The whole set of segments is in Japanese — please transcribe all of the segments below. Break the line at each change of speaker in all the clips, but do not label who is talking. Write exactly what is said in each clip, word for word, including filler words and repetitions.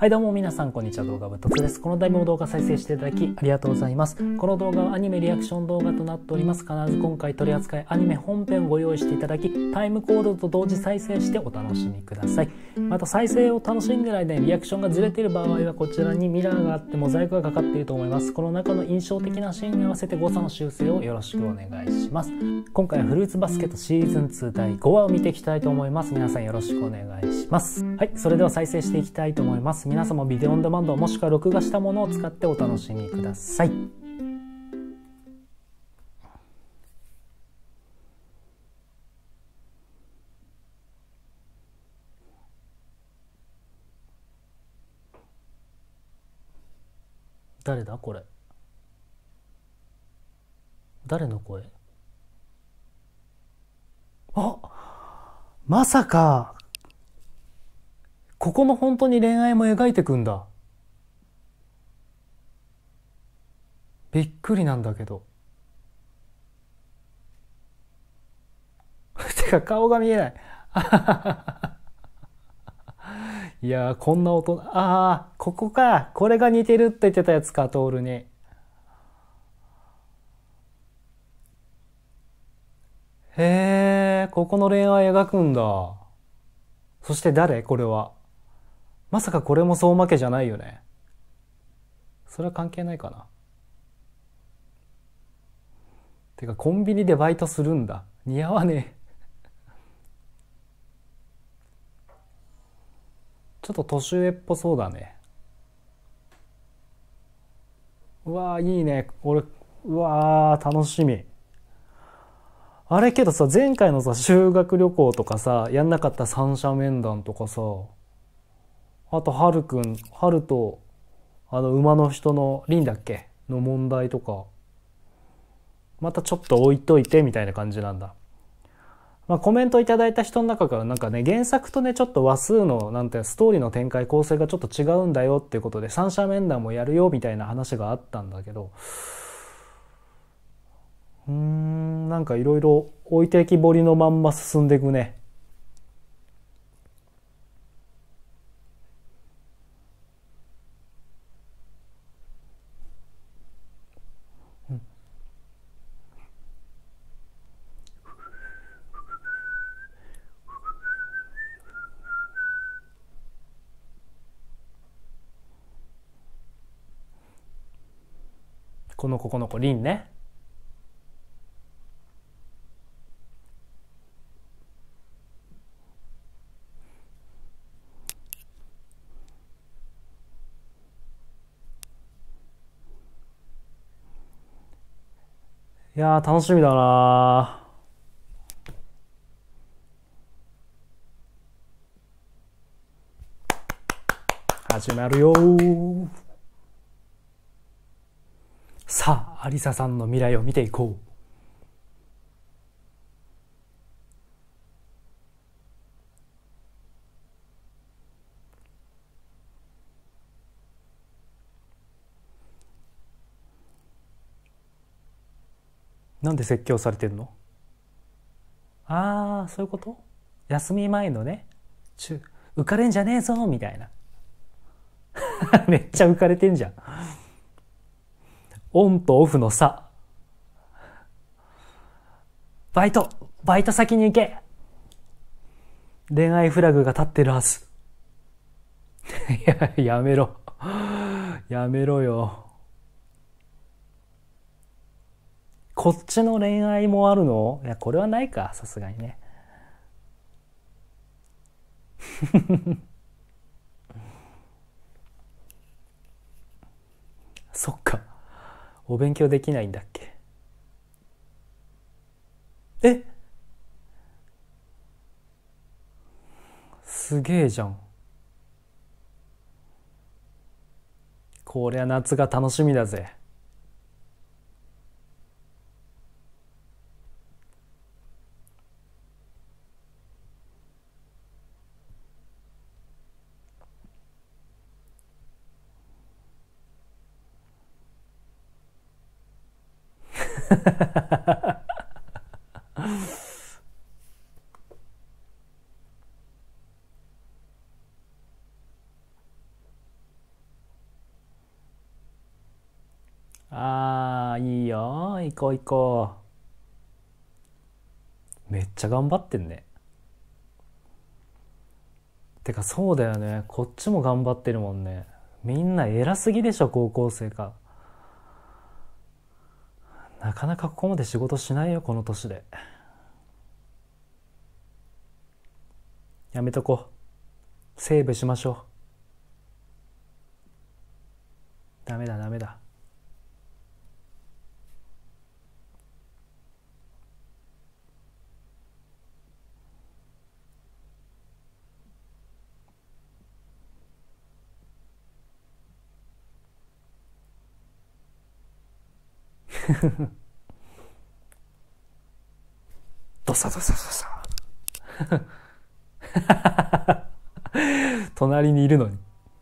はいどうも皆さんこんにちは、動画ぶっとつです。この度も動画再生していただきありがとうございます。この動画はアニメリアクション動画となっております。必ず今回取り扱いアニメ本編をご用意していただき、タイムコードと同時再生してお楽しみください。また再生を楽しんでいる間にリアクションがずれている場合はこちらにミラーがあってモザイクがかかっていると思います。この中の印象的なシーンに合わせて誤差の修正をよろしくお願いします。今回はフルーツバスケットシーズンツーだいごわを見ていきたいと思います。皆さんよろしくお願いします。はい、それでは再生していきたいと思います。皆さんもビデオオンデマンドもしくは録画したものを使ってお楽しみください。誰だこれ？誰の声？あ、まさかここの本当に恋愛も描いてくんだ。びっくりなんだけど。てか顔が見えない。いやーこんな音、ああここか、これが似てるって言ってたやつか、トールに。へえ、ここの恋愛描くんだ。そして誰これは。まさかこれも相馬家じゃないよね。それは関係ないかな。てかコンビニでバイトするんだ。似合わねえ。ちょっと年上っぽそうだね。うわーいいね。俺、うわー楽しみ。あれけどさ、前回のさ、修学旅行とかさ、やんなかった三者面談とかさ、あと、はるくん、はると、あの、馬の人の、リンだっけの問題とか、またちょっと置いといて、みたいな感じなんだ。まあ、コメントいただいた人の中からなんかね、原作とね、ちょっと話数の、なんて、ストーリーの展開構成がちょっと違うんだよっていうことで、三者面談もやるよ、みたいな話があったんだけど、うーん、なんかいろいろ置いてきぼりのまんま進んでいくね。うん、この子この子、リンね。いやー楽しみだなー。始まるよー。さあ、アリサさんの未来を見ていこう。なんで説教されてんの？ああ、そういうこと？休み前のね、ちゅ、浮かれんじゃねえぞみたいな。めっちゃ浮かれてんじゃん。オンとオフの差。バイト、バイト先に行け。恋愛フラグが立ってるはず。いや、やめろ。やめろよ。こっちの恋愛もあるの？いや、これはないか、さすがにね。そっか。お勉強できないんだっけ。え？すげえじゃん。こりゃ夏が楽しみだぜ。 あー、いいよ。行こう行こう。めっちゃ頑張ってんね。てかそうだよね。こっちも頑張ってるもんね。みんな偉すぎでしょ、高校生か。なかなかここまで仕事しないよ、この年で。やめとこう。セーブしましょう。ダメだダメだ。ドサドサドサ。隣にいるのに。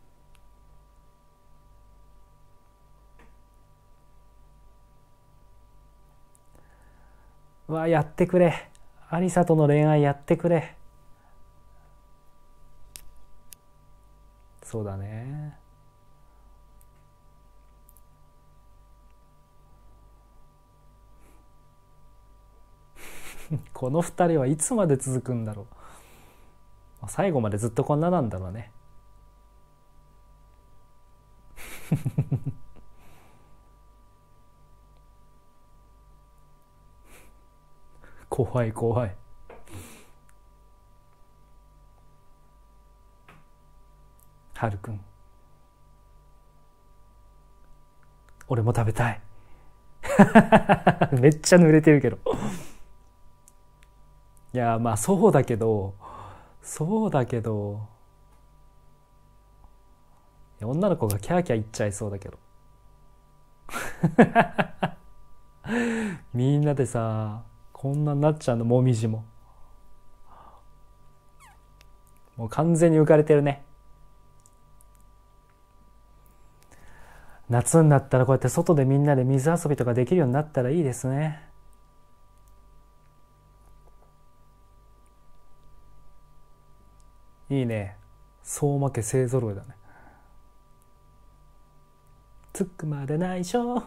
うわ、やってくれ。アリサとの恋愛やってくれ。そうだね。この二人はいつまで続くんだろう。最後までずっとこんななんだろうね。怖い怖い。はるくん、俺も食べたい。めっちゃ濡れてるけど。いやまあそうだけどそうだけど女の子がキャーキャー言っちゃいそうだけど。みんなでさこんなになっちゃうの。もみじももう完全に浮かれてるね。夏になったらこうやって外でみんなで水遊びとかできるようになったらいいですね。いいね。相馬家勢ぞろいだね。つくまで内緒。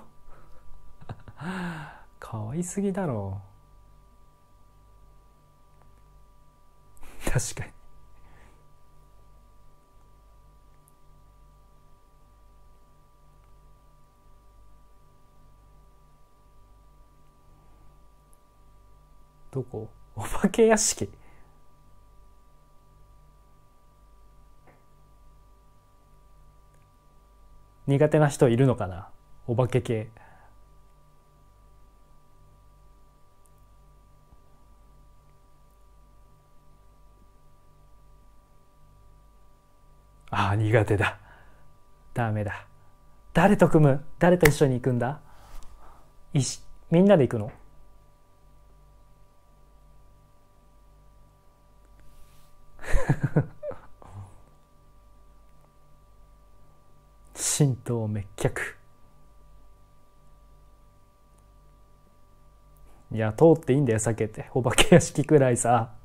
かわいすぎだろう。確かに。どこ？お化け屋敷？苦手な人いるのかな、お化け系。ああ苦手だ。ダメだ。誰と組む？誰と一緒に行くんだ？いしみんなで行くの？神道滅却。いや通っていいんだよ、避けて。お化け屋敷くらいさ。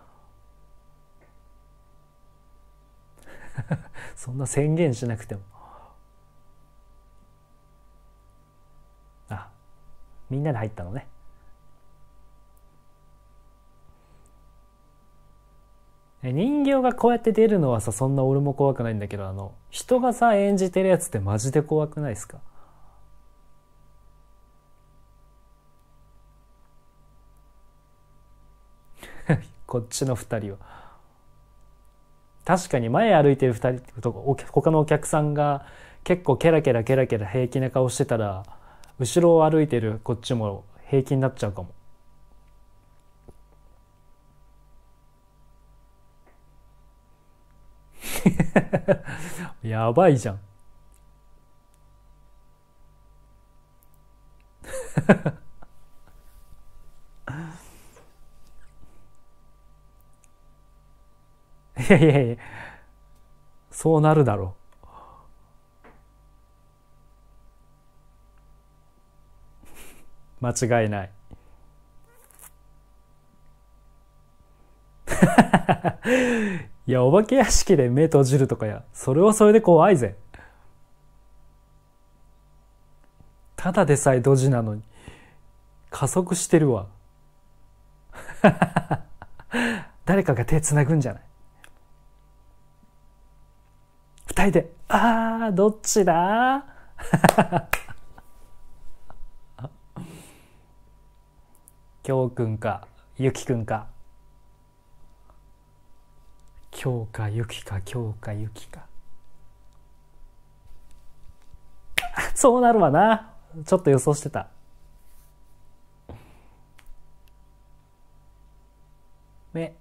そんな宣言しなくても。あ、みんなで入ったのね。人形がこうやって出るのはさ、そんな俺も怖くないんだけど、あの人がさ演じてるやつってマジで怖くないですか？こっちの二人は確かに前歩いてる二人とか他のお客さんが結構ケラケラケラケラ平気な顔してたら、後ろを歩いてるこっちも平気になっちゃうかも。やばいじゃん。いやいやいや、そうなるだろう。間違いない。いやお化け屋敷で目閉じるとかや、それはそれで怖いぜ。 ただでさえドジなのに加速してるわ。誰かが手つなぐんじゃない？二人で、あー、どっちだ？京くんかゆきくんか。京かゆきか、京かゆきか。そうなるわな。ちょっと予想してた。ね。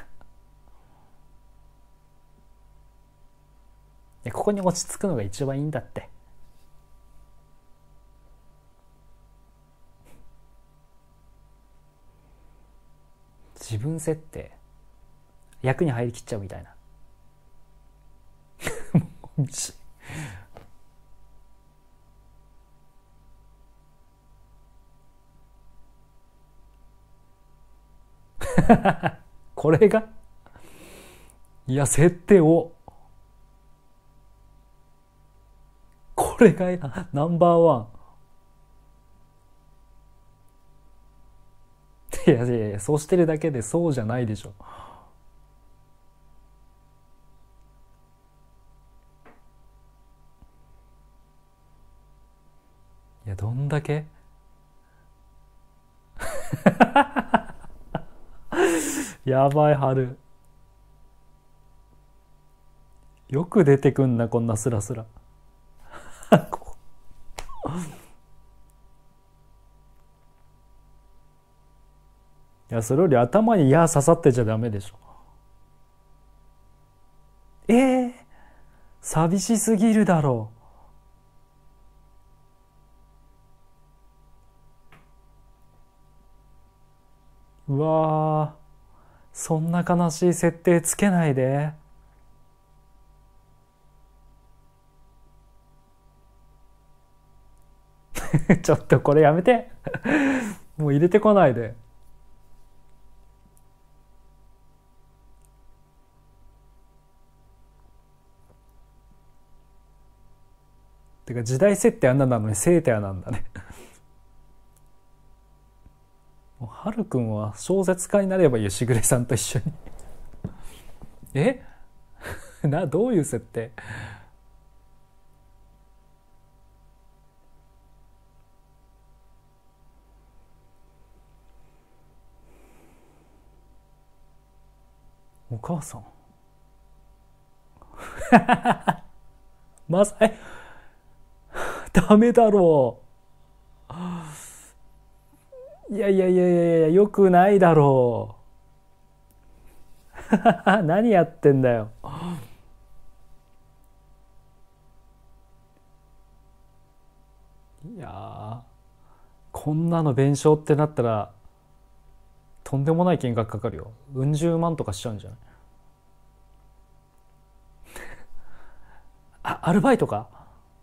いや、ここに落ち着くのが一番いいんだって。自分設定役に入りきっちゃうみたいな。これがいや設定をこれがナンバーワン。いやいやいや、そうしてるだけでそうじゃないでしょ。いや、どんだけやばい、春よく出てくんな、こんなスラスラ。いや、それより頭に矢刺さってちゃダメでしょ。えー、寂しすぎるだろう。うわー、そんな悲しい設定つけないで。ちょっとこれやめて。もう入れてこないで。てか時代設定あんななのにセーターなんだね。もうはるくんは小説家になればいいよ、しぐれさんと一緒に。えな、どういう設定？お母さんまさ、えダメだろう。いやいやいやいやいや、よくないだろう。何やってんだよ。いやこんなの弁償ってなったらとんでもない金額かかるよ。うん十万とかしちゃうんじゃない？あ、アルバイトか？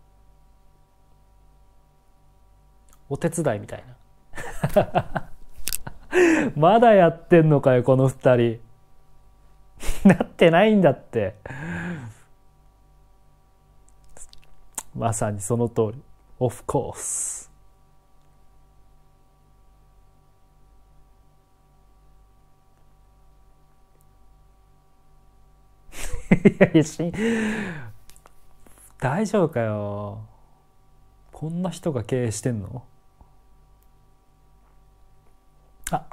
お手伝いみたいな。まだやってんのかよ、この二人。なってないんだって。まさにその通り。Of course。いやいや、し大丈夫かよ。こんな人が経営してんの？あ、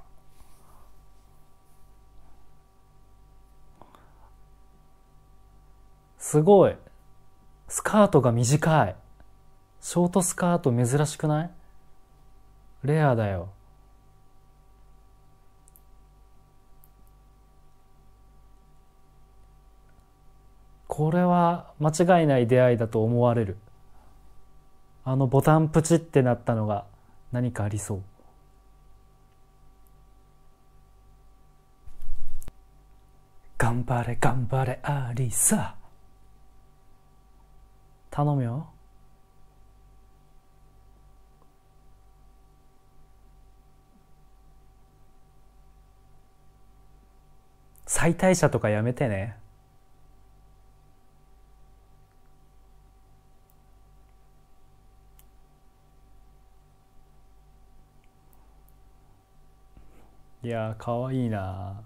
すごい。スカートが短い。ショートスカート珍しくない？レアだよ。これは間違いない出会いだと思われる。あのボタンプチってなったのが何かありそう。頑張れ頑張れアリサ。頼むよ。最大者とかやめてね。 いやーかわいいな。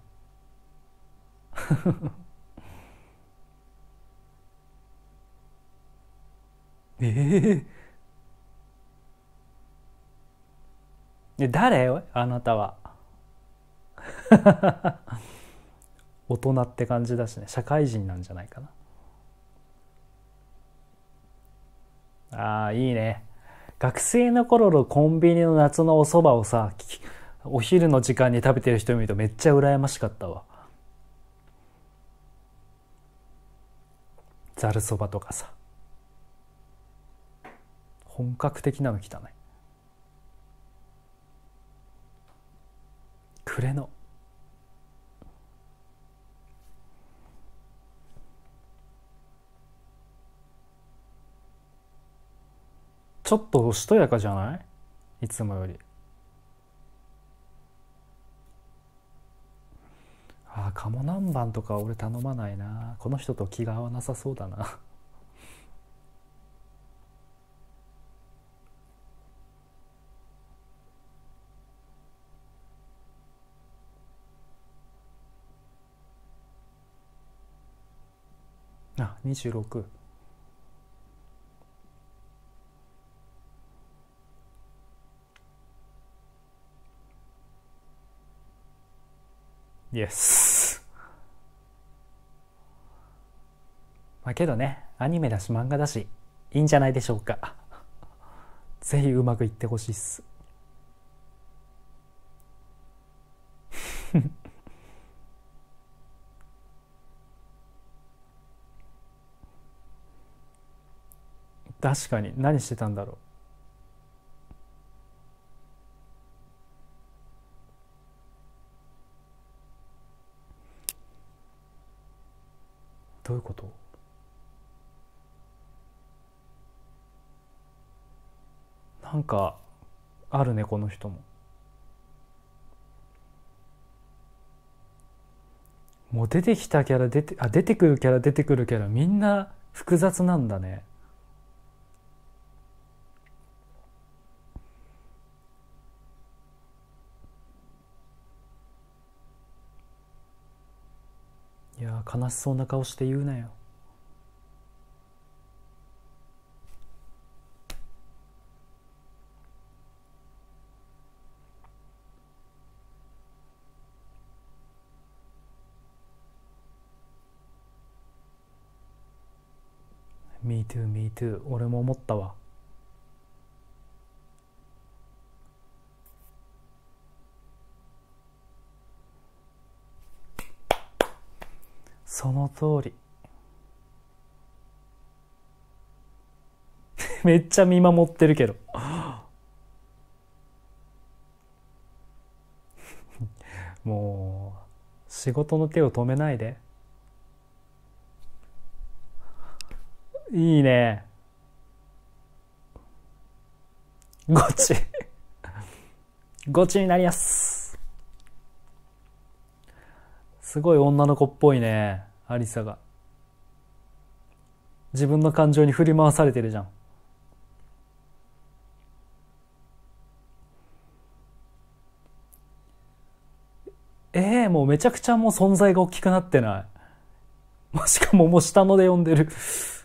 ええー、誰あなたは。大人って感じだしね、社会人なんじゃないかな。ああいいね。学生の頃のコンビニの夏のお蕎麦をさ、お昼の時間に食べてる人見るとめっちゃ羨ましかったわ。ざるそばとかさ、本格的なの来たね。くれのちょっとおしとやかじゃない？いつもより。ああ、鴨南蛮とか俺頼まないな。この人と気が合わなさそうだな。あ、にじゅうろく。イエス。まあけどね、アニメだし漫画だし、いいんじゃないでしょうか。ぜひうまくいってほしいっす。確かに。何してたんだろう。どういうこと？なんかあるね、この人も。もう出てきたキャラ出てあ出てくるキャラ出てくるキャラみんな複雑なんだね。いやー悲しそうな顔して言うなよ。Me too, me too。 俺も思ったわ。その通り。めっちゃ見守ってるけど。もう仕事の手を止めないで。いいね。ゴチ。ゴチになりやす。すごい女の子っぽいね、アリサが。自分の感情に振り回されてるじゃん。ええー、もうめちゃくちゃもう存在が大きくなってない？もうしかももう下ので呼んでる。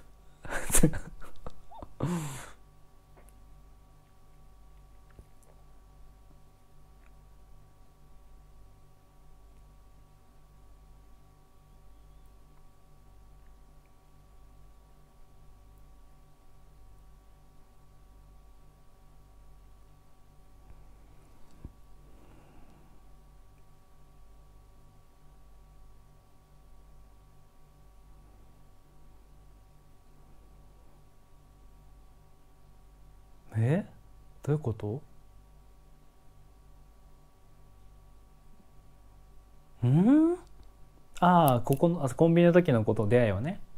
え、どういうこと？ん？ああ、ここのコンビニの時のこと出会いはね。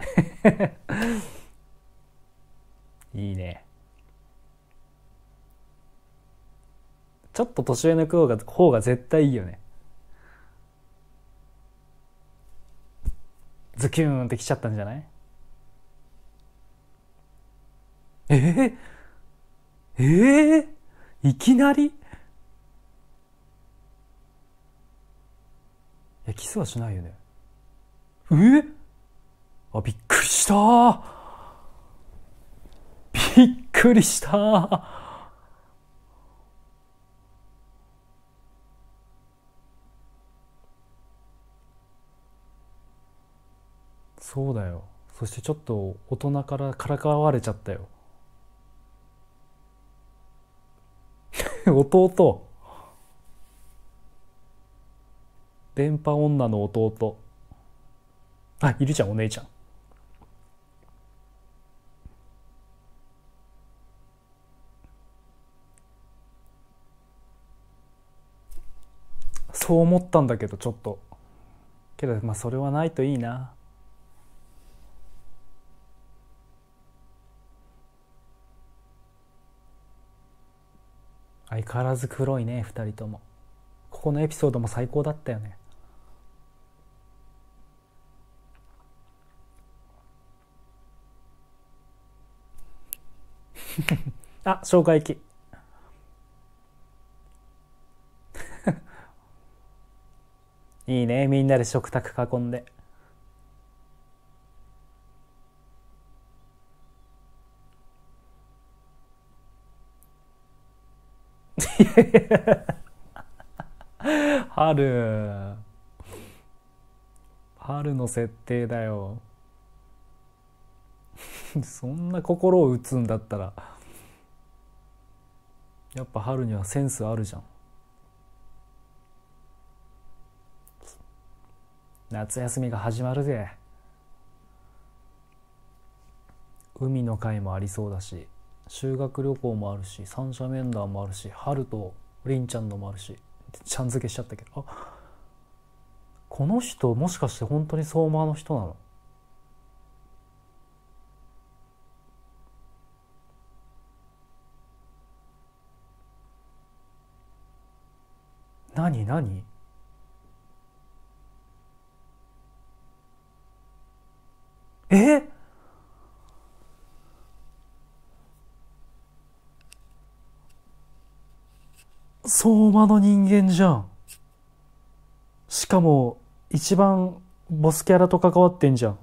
いいね。ちょっと年上の方が方が絶対いいよね。ズキューンってきちゃったんじゃない？えー、えー、いきなり？ え、キスはしないよね。え、あ、びっくりしたー。びっくりしたー。そうだよ。そしてちょっと大人からからかわれちゃったよ。弟。電波女の弟。あ、いるじゃん、お姉ちゃん。そう思ったんだけど、ちょっと。けど、まあ、それはないといいな。相変わらず黒いね、二人とも。ここのエピソードも最高だったよね。あ、消化液。いいね、みんなで食卓囲んで。春。春の設定だよ。そんな心を打つんだったら、やっぱ春にはセンスあるじゃん。夏休みが始まるぜ。海の会もありそうだし、修学旅行もあるし、三者面談もあるし、春とりんちゃんのもあるし、ちゃん付けしちゃったけど、あ、この人もしかして本当に相馬の人なの？何何？え？相馬の人間じゃん。しかも一番ボスキャラと関わってんじゃん。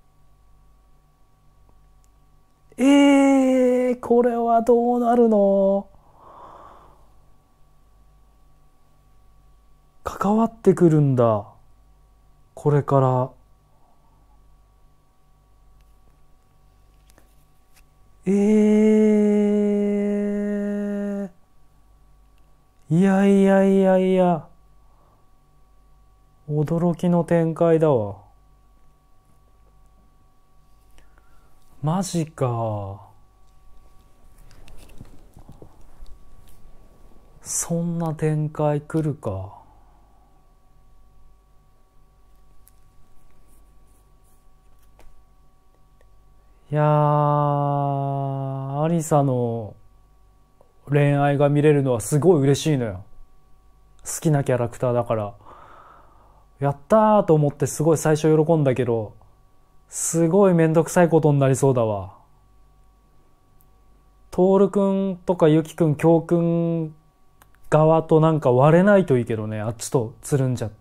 えー、これはどうなるの？関わってくるんだ、これから。えー、いやいやいやいや、驚きの展開だわ。マジか。そんな展開来るか。いやー、アリサの恋愛が見れるのはすごい嬉しいのよ。好きなキャラクターだから。やったーと思ってすごい最初喜んだけど、すごいめんどくさいことになりそうだわ。トールくんとかユキくん、キョウくん側となんか割れないといいけどね、あっちとつるんじゃって。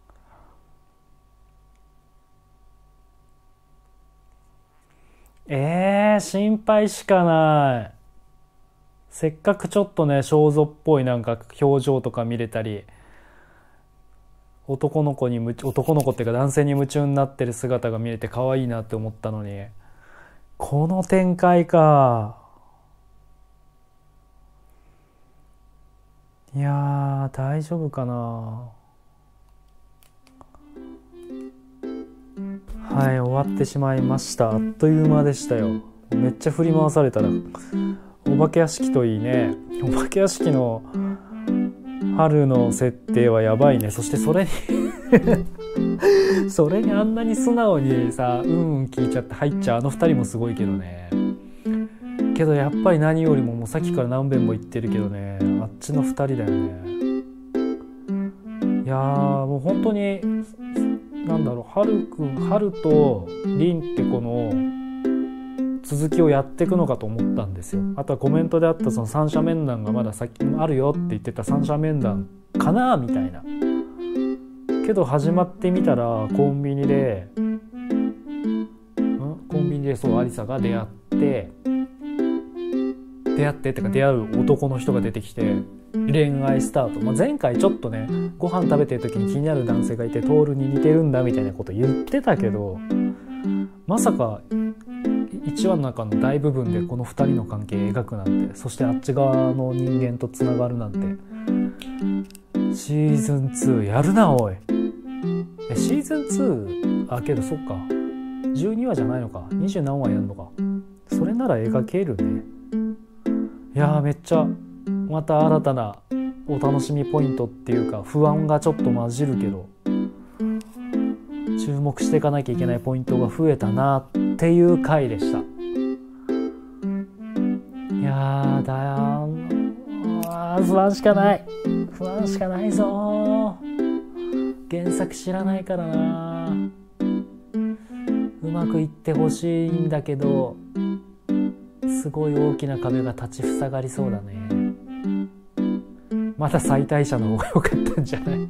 えー、心配しかない。せっかくちょっとね、少女っぽいなんか表情とか見れたり、男の子にむ、男の子っていうか男性に夢中になってる姿が見れて可愛いなって思ったのに、この展開か。いやー、大丈夫かな。はい、終わってしまいました。あっという間でしたよ。めっちゃ振り回されたら。お化け屋敷といいね。お化け屋敷の春の設定はやばいね。そしてそれにそれにあんなに素直にさ、うんうん聞いちゃって入っちゃうあの二人もすごいけどね。けどやっぱり何よりももうさっきから何遍も言ってるけどね、あっちの二人だよね。いやー、もう本当になんだろう、春くん、春と凛ってこの続きをやっていくのかと思ったんですよ。あとはコメントであったその三者面談がまだ先あるよって言ってた三者面談かなみたいな。けけど始まってみたらコンビニでんコンビニでそうアリサが出会って出会ってってか出会う男の人が出てきて恋愛スタート、まあ、前回ちょっとねご飯食べてる時に気になる男性がいてトールに似てるんだみたいなこと言ってたけど、まさかいちわの中の大部分でこのふたりの関係描くなんて、そしてあっち側の人間とつながるなんて。シーズンツーやるなおい。えシーズンツーあけどそっかじゅうにわじゃないのか、にじゅう何話やるのか。それなら描けるね。いやーめっちゃまた新たなお楽しみポイントっていうか、不安がちょっと混じるけど注目していかなきゃいけないポイントが増えたなっていう回でした。いやーだよー不安しかない不安しかないぞー。原作知らないからな。うまくいってほしいんだけどすごい大きな壁が立ちふさがりそうだね。まだ最大者の方が良かったんじゃない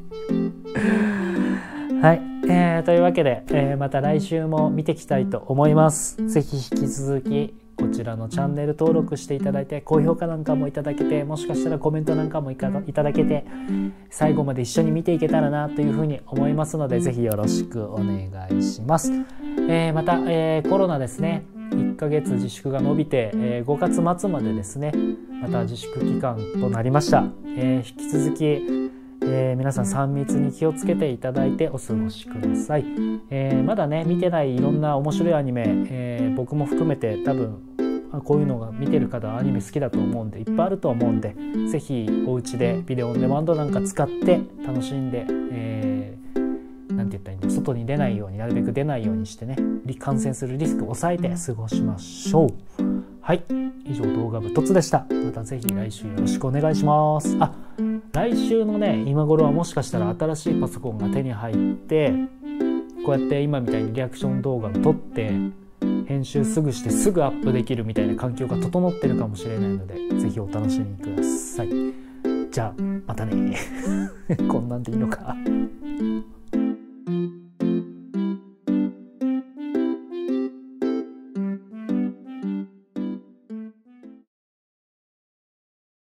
はい、えー、というわけで、えー、また来週も見ていきたいと思います。ぜひ引き続きこちらのチャンネル登録していただいて、高評価なんかもいただけて、もしかしたらコメントなんかもいただけて、最後まで一緒に見ていけたらなというふうに思いますので、ぜひよろしくお願いします。えー、また、えー、コロナですね、いっかげつ自粛が延びて、えー、ごがつ末までですねまた自粛期間となりました。えー、引き続き、えー、皆さんさん密に気をつけていただいてお過ごしください。えー、まだね見てないいろんな面白いアニメ、えー、僕も含めて多分こういうのが見てる方はアニメ好きだと思うんでいっぱいあると思うんで、ぜひお家でビデオオンデマンドなんか使って楽しんで、えー、なんて言ったらいいんだ、外に出ないようになるべく出ないようにしてね、感染するリスクを抑えて過ごしましょう。はい、以上動画部突でした。またぜひ来週よろしくお願いします。あ、来週のね今頃はもしかしたら新しいパソコンが手に入ってこうやって今みたいにリアクション動画を撮って編集すぐしてすぐアップできるみたいな環境が整ってるかもしれないので、ぜひお楽しみください。じゃあまたねこんなんでいいのか